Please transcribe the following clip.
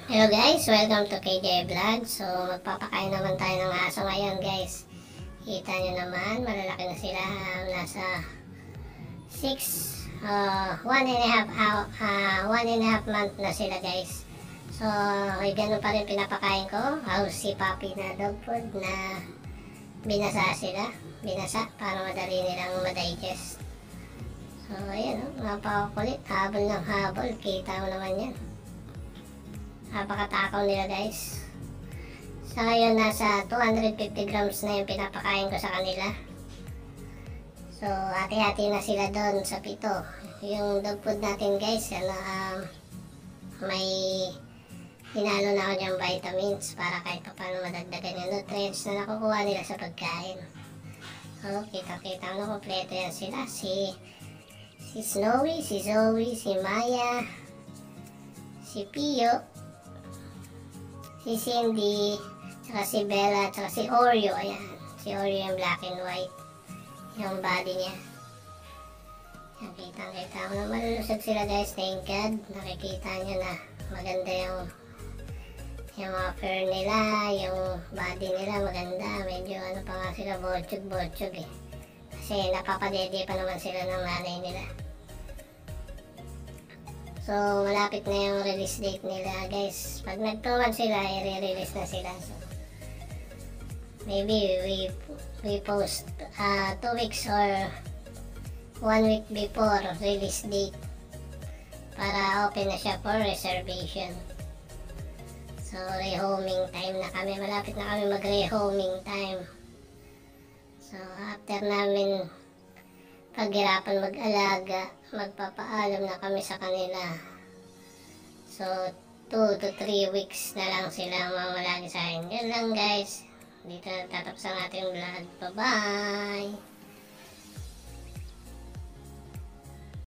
Hello guys, welcome to KJ Vlog. So magpapakain naman tayo ng aso ngayon guys. Kita nyo naman, malalaki na sila. Nasa 1.5 month na sila guys. So ganun pa rin pinapakain ko. Housey puppy na dog food na binasa para madali nilang ma-digest. So ayan o, napakakulit. Habol ng habol, kita mo naman yan. Napakatakaw nila guys. Sa ngayon nasa 250 grams na yung pinapakain ko sa kanila. So hati-hati na sila doon sa pito. Yung dog food natin guys, may hinalo na ako dyan vitamins para kahit pa paano madagdagan yung nutrients na nakukuha nila sa pagkain. So kita-kita mo, kompleto yan sila. Si Snowy, si Zoe, si Maya, si Pio, si Cindy, tsaka si Bella, tsaka si Oreo. Ayan, si Oreo yung black and white, yung body niya. Yan, kitang-kita mo na malulusog sila guys. Thank God, nakikita nyo na maganda yung mga fur nila, yung body nila maganda. Medyo ano pa nga sila, botsog eh. Kasi napapadede pa naman sila ng nanay nila. So malapit na yung release date nila guys. Pag nagtuman sila, i-release na sila. So maybe we post 2 weeks or 1 week before release date para open na siya for reservation. So rehoming time na kami. Malapit na kami mag-rehoming time. So after namin paghirapan mag-alaga, magpapaalam na kami sa kanila. So 2 to 3 weeks na lang sila mamalagi sa akin. Yun lang guys. Dito na tatapos ang ating vlog. Bye bye!